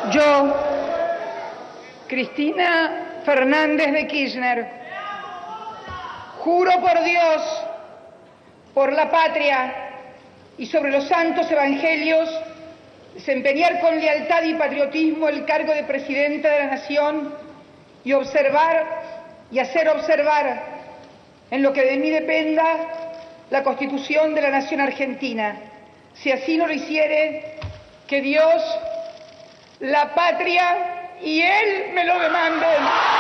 Yo, Cristina Fernández de Kirchner, juro por Dios, por la patria y sobre los santos evangelios, desempeñar con lealtad y patriotismo el cargo de Presidenta de la Nación y observar y hacer observar, en lo que de mí dependa, la Constitución de la Nación Argentina. Si así no lo hiciere, que Dios, la patria y Él me lo demanden.